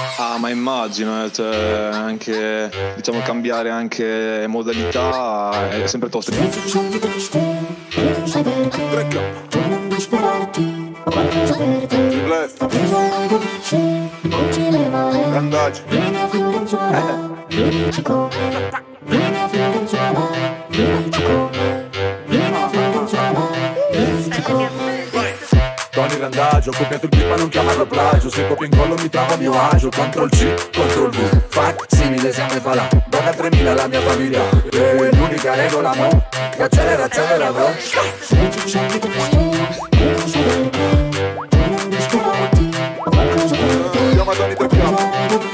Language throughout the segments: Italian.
Ah, ma immagino, cioè, anche, diciamo, cambiare anche modalità è sempre tosto. Tony Randagio, ho copiato il beat ma non chiamarlo plagio. Se copio in collo mi trovo a mio agio. Ctrl C, Ctrl V, fac simile sempre fa là. Donna 3000 la mia famiglia. E l'unica regola mo che accelera, accelera bro. Chiama Tony per chiama.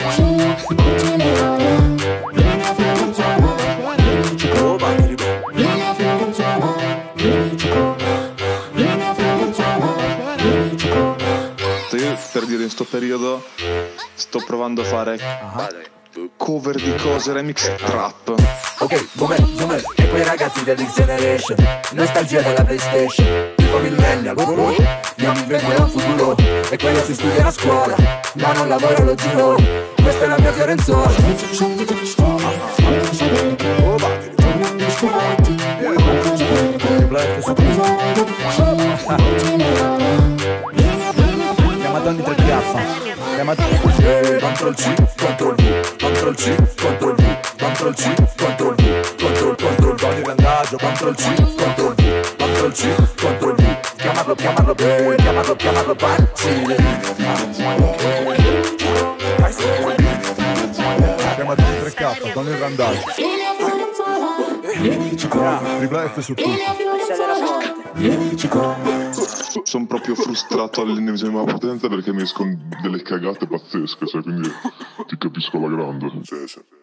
Io, per dire, in sto periodo sto provando a fare cover di cose, remix trap. Ok, dov'è? E quei ragazzi dell'X Generation, nostalgia della PlayStation, tipo millennial, io mi vedo in un futuro, e quello si studia a scuola, ma non lavoro lo giro, questa è la mia Fiorenzuola. Chiamatoni 3K. Ctrl C, Ctrl V, Ctrl C, Ctrl V, Ctrl C, Ctrl V, Ctrl Tony Randagio, Ctrl C, Ctrl V, Ctrl C, Ctrl V. Chiamarlo pazzile. Chiamatoni 3K, Tony Randagio. Tripla F su tutto. Sono proprio frustrato all'ennesima potenza perché mi escono delle cagate pazzesche, cioè, quindi ti capisco alla grande. Sì, sì.